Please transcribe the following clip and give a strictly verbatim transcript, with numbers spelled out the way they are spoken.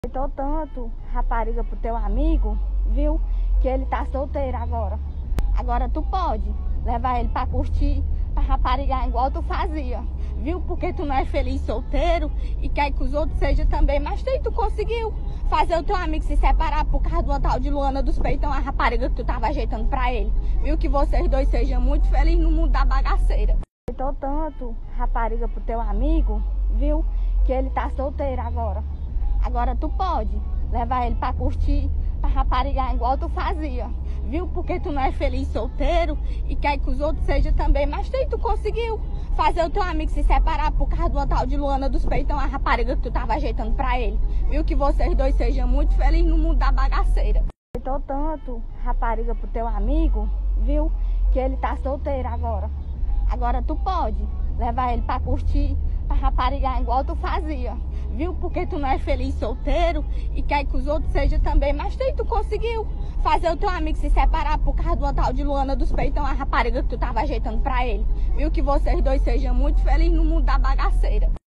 Aceitou tanto rapariga pro teu amigo, viu? Que ele tá solteiro agora. Agora tu pode levar ele pra curtir, pra raparigar igual tu fazia, viu? Porque tu não é feliz solteiro e quer que os outros sejam também. Mas tu, tu conseguiu fazer o teu amigo se separar por causa de uma tal de Luana dos Peitão, a rapariga que tu tava ajeitando pra ele. Viu? Que vocês dois sejam muito felizes no mundo da bagaceira. Aceitou tanto rapariga pro teu amigo, viu? Que ele tá solteiro agora. Agora tu pode levar ele pra curtir, pra raparigar igual tu fazia, viu? Porque tu não é feliz solteiro e quer que os outros sejam também. Mas tu, tu conseguiu fazer o teu amigo se separar por causa de uma tal de Luana dos Peitão, a rapariga que tu tava ajeitando pra ele. Viu? Que vocês dois sejam muito felizes no mundo da bagaceira. Aceitou tanto rapariga pro teu amigo, viu? Que ele tá solteiro agora. Agora tu pode levar ele pra curtir, pra raparigar igual tu fazia, viu? Porque tu não é feliz solteiro e quer que os outros sejam também. Mas tu, tu conseguiu fazer o teu amigo se separar por causa de uma tal de Luana dos Peitão, a rapariga que tu tava ajeitando pra ele. Viu? Que vocês dois sejam muito felizes no mundo da bagaceira.